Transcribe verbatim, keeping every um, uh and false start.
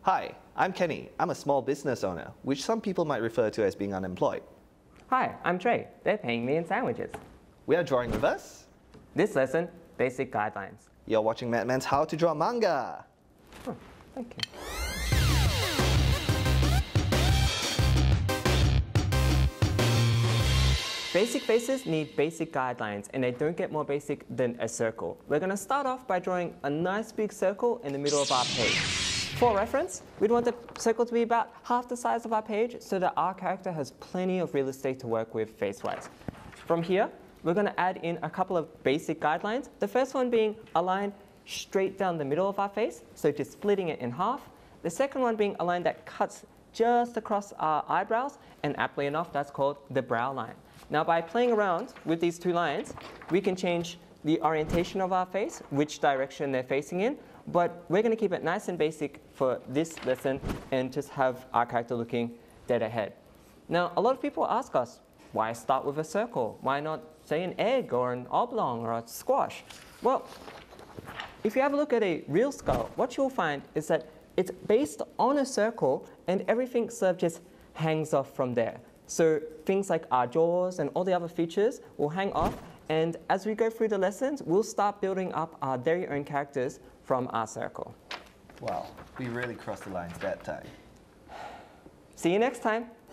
Hi, I'm Kenny. I'm a small business owner, which some people might refer to as being unemployed. Hi, I'm Trey. They're paying me in sandwiches. We are drawing with us. This lesson, basic guidelines. You're watching Madman's How to Draw Manga. Oh, thank you. Basic faces need basic guidelines, and they don't get more basic than a circle. We're going to start off by drawing a nice big circle in the middle of our page. For reference, we'd want the circle to be about half the size of our page so that our character has plenty of real estate to work with face-wise. From here, we're going to add in a couple of basic guidelines. The first one being a line straight down the middle of our face, so just splitting it in half. The second one being a line that cuts just across our eyebrows, and aptly enough, that's called the brow line. Now, by playing around with these two lines, we can change the orientation of our face, which direction they're facing in, but we're going to keep it nice and basic for this lesson and just have our character looking dead ahead. Now, a lot of people ask us, why start with a circle? Why not, say, an egg or an oblong or a squash? Well, if you have a look at a real skull, what you'll find is that it's based on a circle and everything sort of just hangs off from there. So things like our jaws and all the other features will hang off, and as we go through the lessons, we'll start building up our very own characters from our circle. Wow, we really crossed the lines that time. See you next time.